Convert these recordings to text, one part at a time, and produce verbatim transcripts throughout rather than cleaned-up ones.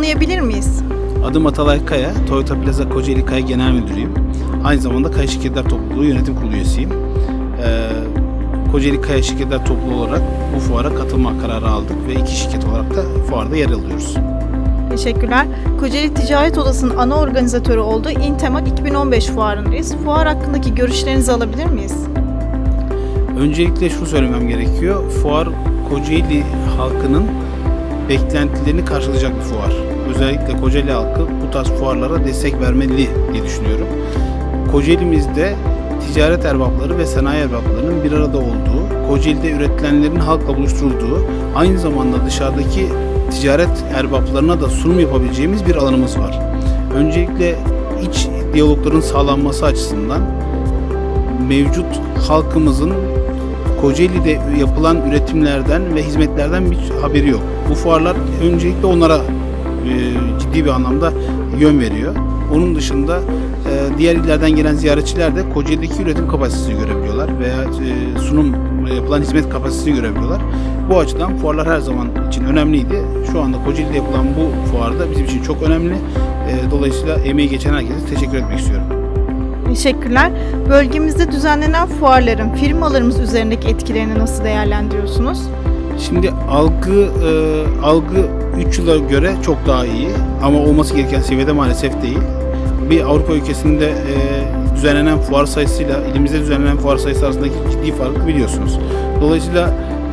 tanıyabilir miyiz? Adım Atalay Kaya, Toyota Plaza Kocaeli Kaya Genel Müdürüyüm. Aynı zamanda Kaya Şirketler Topluluğu Yönetim Kurulu üyesiyim. Ee, Kocaeli Kaya Şirketler Topluluğu olarak bu fuara katılma kararı aldık ve iki şirket olarak da fuarda yer alıyoruz. Teşekkürler. Kocaeli Ticaret Odası'nın ana organizatörü olduğu İNTEMAK iki bin on beş fuarındayız. Fuar hakkındaki görüşlerinizi alabilir miyiz? Öncelikle şunu söylemem gerekiyor. Fuar Kocaeli halkının beklentilerini karşılayacak bir fuar. Özellikle Kocaeli halkı bu tarz fuarlara destek vermeli diye düşünüyorum. Kocaeli'mizde ticaret erbapları ve sanayi erbaplarının bir arada olduğu, Kocaeli'de üretilenlerin halkla buluşturulduğu, aynı zamanda dışarıdaki ticaret erbaplarına da sunum yapabileceğimiz bir alanımız var. Öncelikle iç diyalogların sağlanması açısından mevcut halkımızın Kocaeli'de yapılan üretimlerden ve hizmetlerden bir haberi yok. Bu fuarlar öncelikle onlara e, ciddi bir anlamda yön veriyor. Onun dışında e, diğer illerden gelen ziyaretçiler de Kocaeli'deki üretim kapasitesini görebiliyorlar veya e, sunum yapılan hizmet kapasitesini görebiliyorlar. Bu açıdan fuarlar her zaman için önemliydi. Şu anda Kocaeli'de yapılan bu fuarda bizim için çok önemli. E, dolayısıyla emeği geçen herkese teşekkür etmek istiyorum. Teşekkürler. Bölgemizde düzenlenen fuarların firmalarımız üzerindeki etkilerini nasıl değerlendiriyorsunuz? Şimdi algı e, algı üç yıla göre çok daha iyi ama olması gereken seviyede maalesef değil. Bir Avrupa ülkesinde e, düzenlenen fuar sayısıyla ilimizde düzenlenen fuar sayısı arasındaki ciddi farkı biliyorsunuz. Dolayısıyla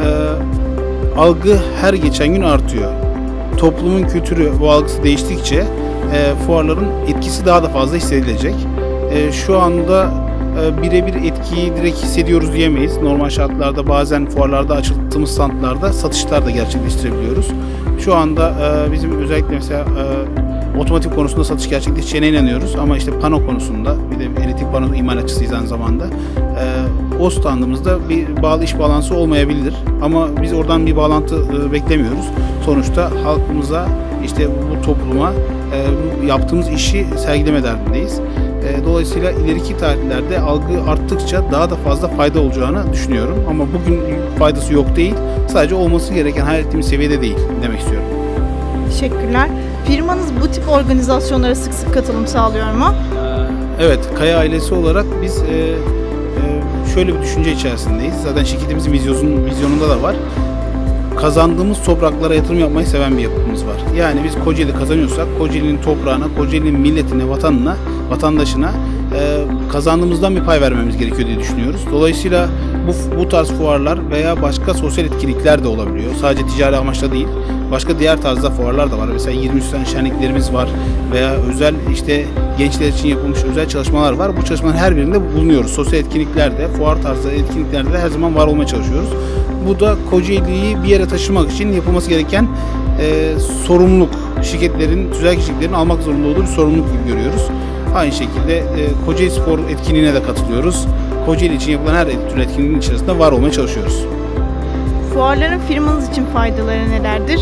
e, algı her geçen gün artıyor. Toplumun kültürü, bu algısı değiştikçe e, fuarların etkisi daha da fazla hissedilecek. E, şu anda e, birebir etkiyi direkt hissediyoruz diyemeyiz. Normal şartlarda bazen fuarlarda açıldığımız standlarda satışlar da gerçekleştirebiliyoruz. Şu anda e, bizim özellikle mesela e, otomotiv konusunda satış gerçekleşeceğine inanıyoruz. Ama işte pano konusunda, bir de elektrik pano imalatçısıyız aynı zamanda. E, o standımızda bir bağlı iş bağlantısı olmayabilir. Ama biz oradan bir bağlantı e, beklemiyoruz. Sonuçta halkımıza, işte bu topluma e, yaptığımız işi sergileme derdindeyiz. Dolayısıyla ileriki tarihlerde algı arttıkça daha da fazla fayda olacağını düşünüyorum. Ama bugün faydası yok değil, sadece olması gereken hayal ettiğimiz seviyede değil demek istiyorum. Teşekkürler. Firmanız bu tip organizasyonlara sık sık katılım sağlıyor mu? Evet, Kaya ailesi olarak biz şöyle bir düşünce içerisindeyiz. Zaten şirketimizin vizyonun, vizyonunda da var. Kazandığımız topraklara yatırım yapmayı seven bir yapımız var. Yani biz Kocaeli kazanıyorsak Kocaeli'nin toprağına, Kocaeli'nin milletine, vatanına, vatandaşına e, kazandığımızdan bir pay vermemiz gerekiyor diye düşünüyoruz. Dolayısıyla bu, bu tarz fuarlar veya başka sosyal etkinlikler de olabiliyor. Sadece ticari amaçla değil. Başka diğer tarzda fuarlar da var. Mesela yirmi üç tane şenliklerimiz var veya özel işte gençler için yapılmış özel çalışmalar var. Bu çalışmaların her birinde bulunuyoruz. Sosyal etkinliklerde, fuar tarzı etkinliklerde de her zaman var olmaya çalışıyoruz. Bu da Kocaeli'yi bir yere taşımak için yapılması gereken e, sorumluluk. Şirketlerin, tüzel kişiliklerin almak zorunda olduğu bir sorumluluk gibi görüyoruz. Aynı şekilde e, Kocaeli Spor etkinliğine de katılıyoruz. Kocaeli için yapılan her tür etkinliğin içerisinde var olmaya çalışıyoruz. Fuarların firmanız için faydaları nelerdir?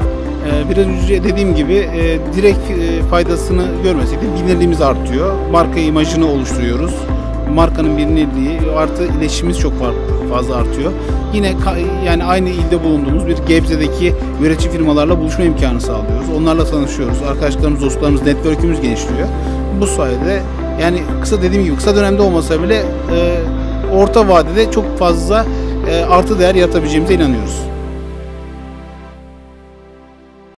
E, biraz önce dediğim gibi e, direkt e, faydasını görmesek de bilinirliğimiz artıyor. Marka imajını oluşturuyoruz. Markanın bilinirliği artı iletişimimiz çok fazla artıyor. Yine yani aynı ilde bulunduğumuz bir Gebze'deki üretici firmalarla buluşma imkanı sağlıyoruz. Onlarla tanışıyoruz. Arkadaşlarımız, dostlarımız, network'ümüz genişliyor. Bu sayede yani kısa dediğim gibi kısa dönemde olmasa bile e, orta vadede çok fazla e, artı değer yaratabileceğimize inanıyoruz.